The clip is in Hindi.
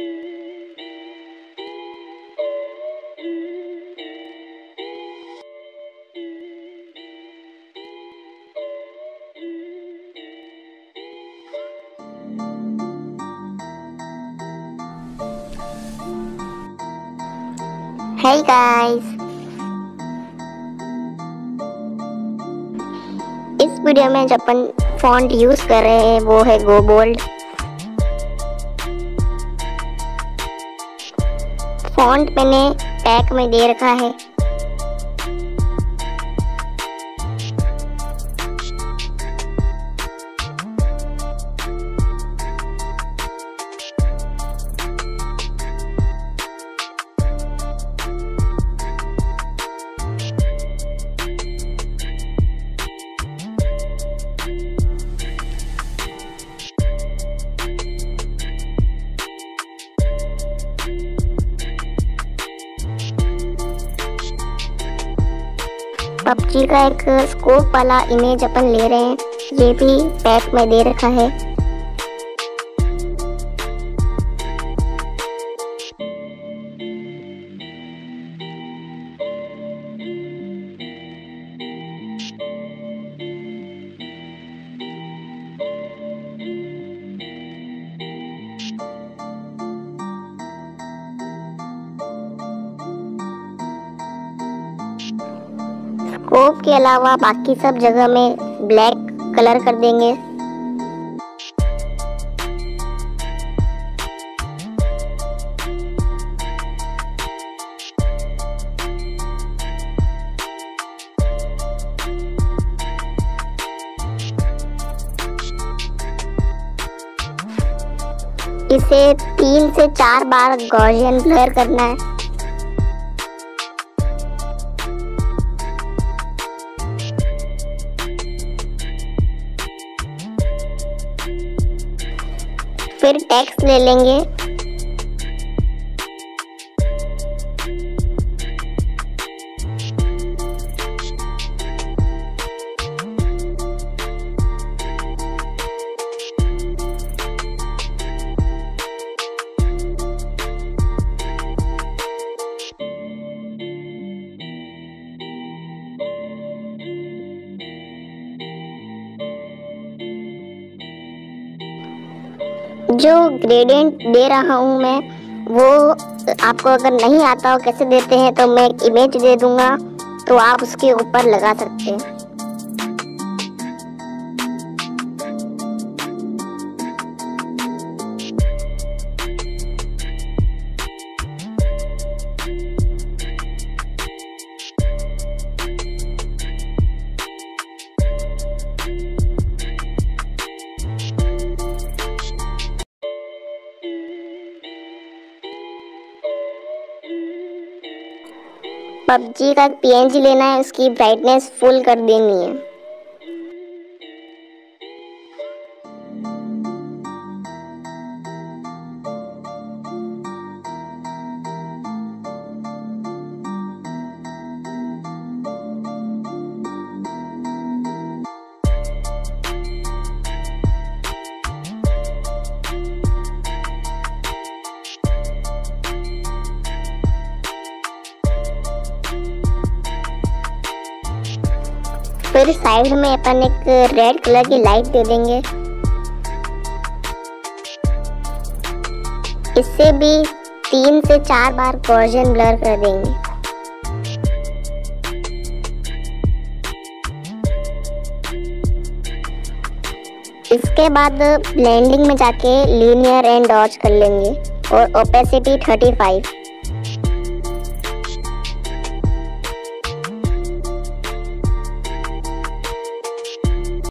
Hey guys, इस वीडियो में जो अपन फॉन्ट यूज कर रहे हैं वो है गो बोल्ड। फॉन्ट मैंने पैक में दे रखा है। पबजी का एक स्कोप वाला इमेज अपन ले रहे हैं, ये भी पैक में दे रखा है। स्कोप के अलावा बाकी सब जगह में ब्लैक कलर कर देंगे। इसे 3 से 4 बार गॉसियन ब्लर करना है। फिर टेक्स्ट ले लेंगे। जो ग्रेडियंट दे रहा हूँ मैं, वो आपको अगर नहीं आता हो कैसे देते हैं तो मैं एक इमेज दे दूंगा, तो आप उसके ऊपर लगा सकते हैं। पबजी का PNG लेना है, उसकी ब्राइटनेस फुल कर देनी है। फिर साइड में अपन एक रेड कलर की लाइट दे देंगे। इससे भी 3 से 4 बार गॉसियन ब्लर कर देंगे। इसके बाद ब्लेंडिंग में जाके लीनियर एंड डॉज कर लेंगे और ओपेसिटी 35।